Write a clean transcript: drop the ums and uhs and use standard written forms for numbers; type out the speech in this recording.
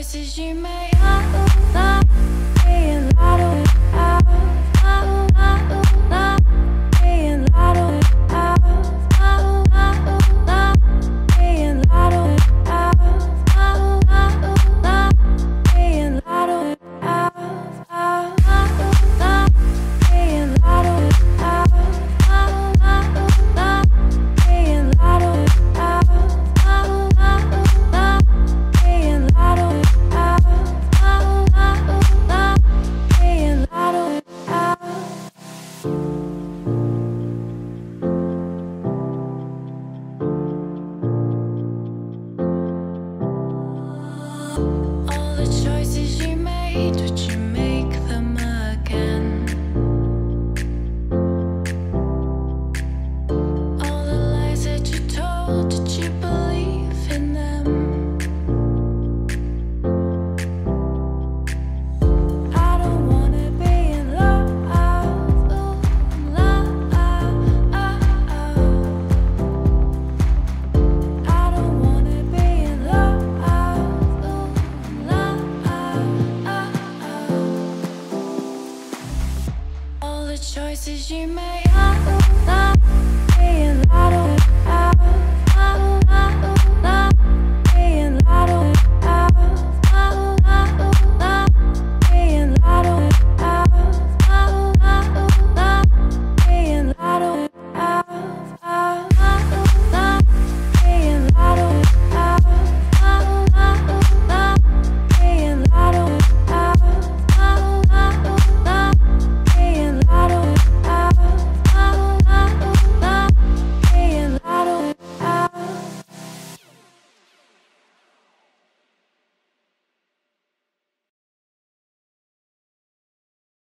choices you made, being lied out, being lied out, being lied out, being lied out, being lied out, being lied out, being lied out. All the choices you made, would you make them again? All the lies that you told, did you believe in them? I don't wanna be in love, love. I don't wanna be in love, love. All the choices you made.